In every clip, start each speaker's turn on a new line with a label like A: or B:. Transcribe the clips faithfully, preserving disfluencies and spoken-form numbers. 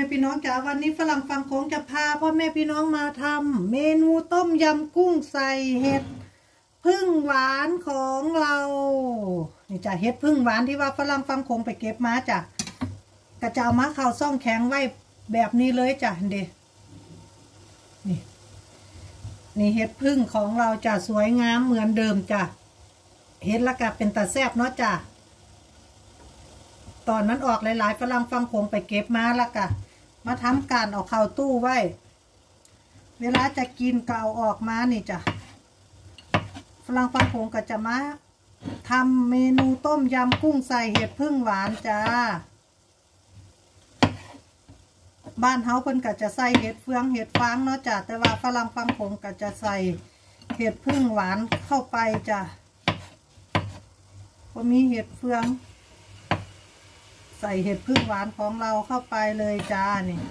A: พี่น้องจ๋าวันนี้ฝรั่งฟังโขงจะพาพ่อแม่พี่น้องมาทำเมนูต้มยำกุ้งใส่เห็ดพึ่งหวานของเรานี่จ้ะเห็ดพึ่งหวานที่ว่าฝรั่งฟังโขงไปเก็บมาจ้ะกระจะเอามาเข้าซ่องแข็งไว้แบบนี้เลยจ้ะเด็นี่นี่เห็ดพึ่งของเราจะสวยงามเหมือนเดิมจ้ะเห็ดละกะเป็นตาแซ่บเนาะจ้ะตอนมันออกหลายๆฝรั่งฟังโขงไปเก็บมาแล้วกะมาทำการเอาเข้าตู้ไว้เวลาจะกินก็เอาออกมานี่จ้ะฝรั่งฟังโขงก็จะมาทำเมนูต้มยำกุ้งใส่เห็ดพึ่งหวานจ้าบ้านเฮาเพิ่นก็จะใส่เห็ดเฟืองเห็ดฟางเนาะจ้ะแต่ว่าฝรั่งฟังโขงก็จะใส่เห็ดพึ่งหวานเข้าไปจ้ะก็มีเห็ดเฟืองใส่เห็ดพึ่งหวานของเราเข้าไปเลยจ้านี่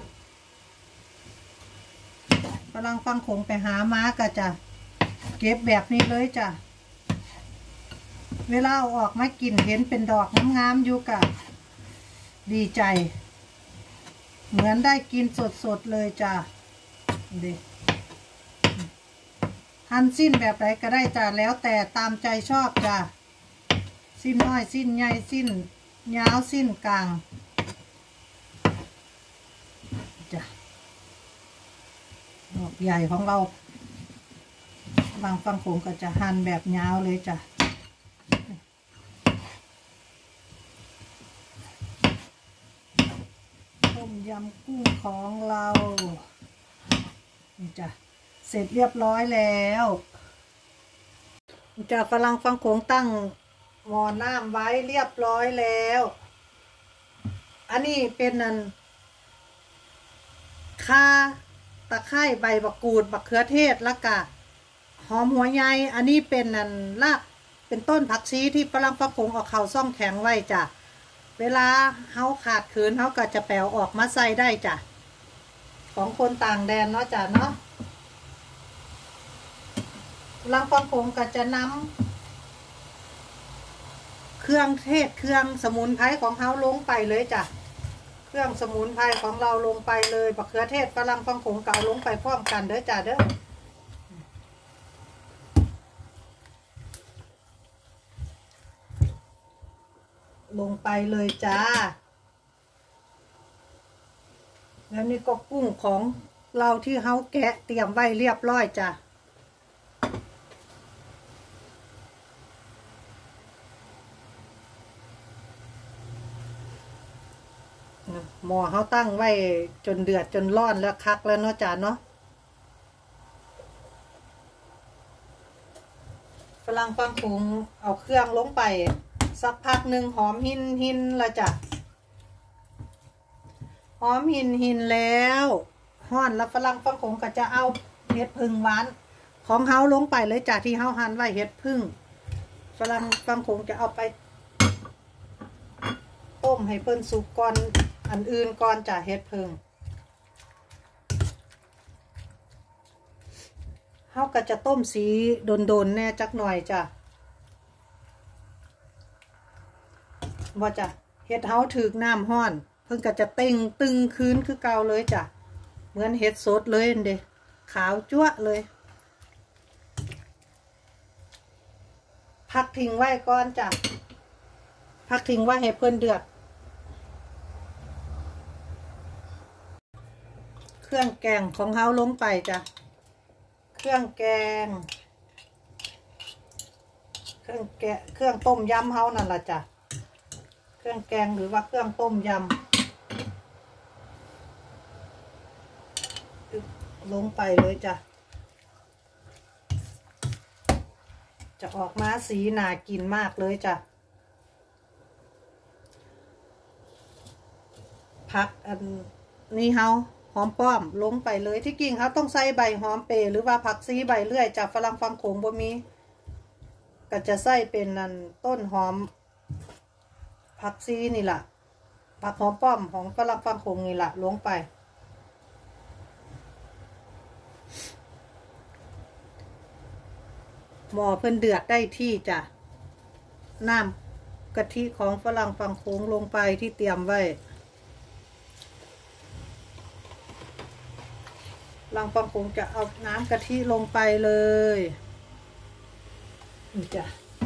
A: ฝรั่งฟังโขงไปหาม้าก็จะเก็บแบบนี้เลยจ้ะเวลาเอาออกมากินเห็นเป็นดอกงามๆอยู่กะดีใจเหมือนได้กินสดๆเลยจ้ะดิหั่นสิ้นแบบไหนก็ได้จ้ะแล้วแต่ตามใจชอบจ้ะสิ้นน้อยสิ้นใหญ่สิ้นยาวสิ้นกลางจ้ะดอกใหญ่ของเราบางฟังผมก็จะหั่นแบบยาวเลยจ้ะต้มยำกุ้งของเรานี่จ้ะเสร็จเรียบร้อยแล้วจะฝรั่งฟังโขงตั้งหม้อน้ำไว้เรียบร้อยแล้วอันนี้เป็นนันข่าตะไคร้ใบมะกรูดมะเขือเทศแล้วก็หอมหัวใหญ่อันนี้เป็นนันรากเป็นต้นผักชีที่ฝรั่งฟังโขงเอาเข้าซ่องแข็งไว้จ้ะเวลาเฮาขาดขืนเฮาก็จะแปลออกมาใส่ได้จ้ะของคนต่างแดนเนาะจ้ะเนาะฝรั่งฟังโขงก็จะนำเครื่องเทศเครื่องสมุนไพรของเขาลงไปเลยจ้ะเครื่องสมุนไพรของเราลงไปเลยมะเขือเทศฝรั่งฟังโขงเก่าลงไปพร้อมกันเด้อจ้ะเด้อลงไปเลยจ้าแล้วนี่ก็กุ้งของเราที่เขาแกะเตรียมไว้เรียบร้อยจ้ะหม้อเขาตั้งไว้จนเดือดจนร้อนแล้วคักแล้วเนาะจ้าเนาะฝรั่งฟังโขงเอาเครื่องลงไปสักพักหนึ่งหอมหินหินละจ้ะหอมหินหินแล้วห่อนแล้วฝรั่งฟังโขงก็จะเอาเห็ดพึ่งหวานของเขาลงไปเลยจ้ะที่เขาหั่นไว้เห็ดพึ่งฝรั่งฟังโขงจะเอาไปต้มให้เพิ่นสุกก่อนอันอื่นก่อนจ้ะเห็ดพึ่งเขาก็จะต้มสีโดนๆแน่จักหน่อยจ้ะว่าจ้ะเห็ดเฮาถึกน้ำห้อนเพิ่งก็จะเต่งตึงคืนคือเก่าเลยจ้ะเหมือนเห็ดสดเลยเด้ขาวจั๊วเลยพักทิ้งไว้ก่อนจ้ะพักทิ้งไว้ให้เพิ่นเดือดเครื่องแกงของเฮาลงไปจ้ะเครื่องแกงเครื่องแกะเครื่องต้มยำเฮานั่นล่ะจ้ะเครื่องแกงหรือว่าเครื่องต้มยำลงไปเลยจ้ะจะออกมาสีน่ากินมากเลยจ้ะผักอันนี้เฮาหอมป้อมลงไปเลยที่กิ่งเขาต้องใส่ใบหอมเปรย์หรือว่าผักซีใบเลื่อยจากฝรั่งฟังโขงบ่มีก็จะใส่เป็นนั่นต้นหอมผักซีนี่แหละผักหอมป้อมของฝรั่งฟังโขงนี่แหละลงไปหม้อเพิ่นเดือดได้ที่จ้ะน้ำกะทิของฝรั่งฟังโขงลงไปที่เตรียมไว้ลังฟังคงจะเอาน้ำกะทิลงไปเลยนี่จ้ะ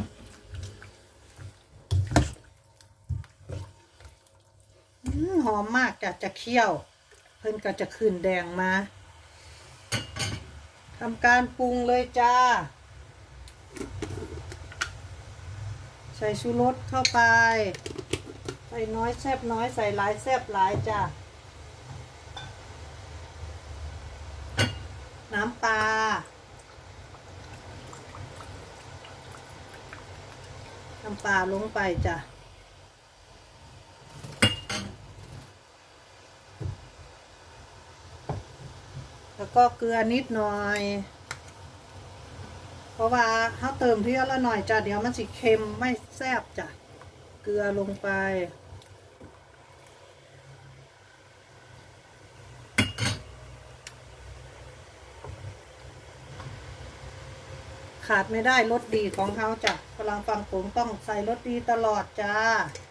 A: หอมมากจ้ะจะเคี่ยวเพิ่นก็จะขึ้นแดงมาทำการปรุงเลยจ้าใส่ชูรสเข้าไปใส่น้อยแซ่บน้อยใส่หลายแซ่บหลายจ้าน้ำปลาน้ำปลาลงไปจ้ะแล้วก็เกลือนิดหน่อยเพราะว่าเขาเติมเที่ยวละหน่อยจ้ะเดี๋ยวมันสิเค็มไม่แซ่บจ้ะเกลือลงไปขาดไม่ได้รสดีของเขาจ้ะกำลังฟังผมต้องใส่รสดีตลอดจ้า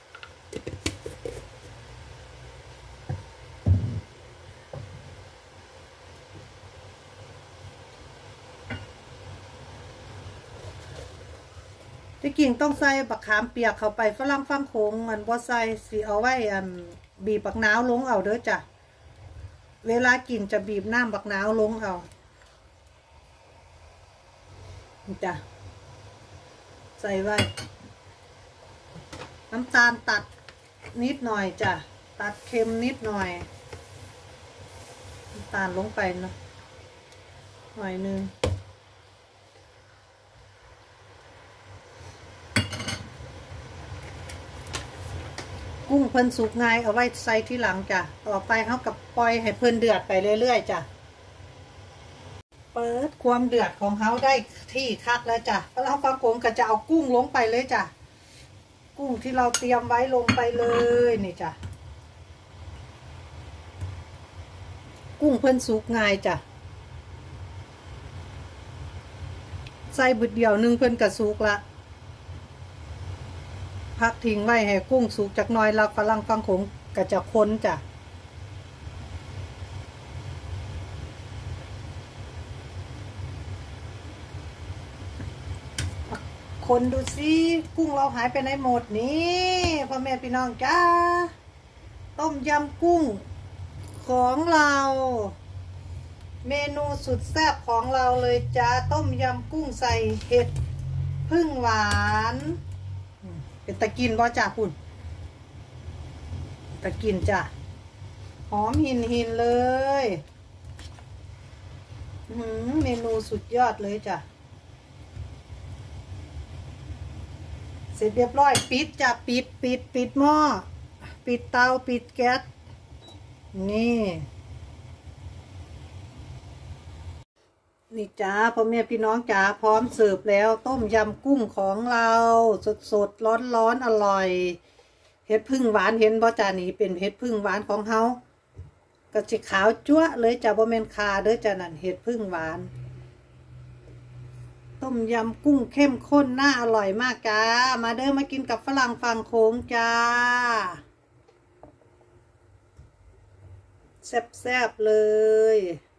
A: ที่กิ่งต้องใส่บักขามเปียกเข้าไปฝรั่งฟังโขงมันบ่ใส่สิเอาไว้อันบีบบักนาวลงเอาเด้อจ้ะเวลากินจะบีบน้ำบักนาวลงเอาจ้ะใส่ไว้น้ำตาลตัดนิดหน่อยจ้ะตัดเค็มนิดหน่อยน้ำตาลลงไปเนาะหน่อยนึงกุ้งเพิ่นสุกง่ายเอาไว้ใส่ที่หลังจ้ะต่อไปเขากับปล่อยให้เพิ่นเดือดไปเรื่อยๆจ้ะเปิดความเดือดของเขาได้ที่คักแล้วจ้ะแล้วเราฟังผมก็จะเอากุ้งลงไปเลยจ้ะกุ้งที่เราเตรียมไว้ลงไปเลยนี่จ้ะกุ้งเพิ่นสุกง่ายจ้ะใส่บึดเดียวนึงเพิ่นก็สุกละพักทิ้งไว้ให้กุ้งสุกจากน้อยแล้วฝรั่งฟังโขงก็จะคนจ้ะคนดูสิกุ้งเราหายไปไหนหมดนี่พ่อแม่พี่น้องจ้าต้มยำกุ้งของเราเมนูสุดแซ่บของเราเลยจ้าต้มยำกุ้งใส่เห็ดพึ่งหวานเป็นตะกินบ่จ้าคุณตะกินจ้ะหอมหินหินเลยเมนูสุดยอดเลยจ้ะเสร็จเรียบร้อยปิดจ้ะปิดปิดปิดหม้อปิดเตาปิดแก๊สนี่นี่จ้าพ่อแม่พี่น้องจ้าพร้อมเสิร์ฟแล้วต้มยำกุ้งของเราสดสดร้อนร้อนอร่อยเห็ดพึ่งหวานเห็นบ่จ้านี่เป็นเห็ดพึ่งหวานของเฮากระชิขาวจั๊วเลยจ้าบ่แม่นคาเด้อจ้านั่นเห็ดพึ่งหวานต้มยำกุ้งเข้มข้นน่าอร่อยมากจ้ามาเด้อมากินกับฝรั่งฟังโค้งจ้าแซ่บๆเลย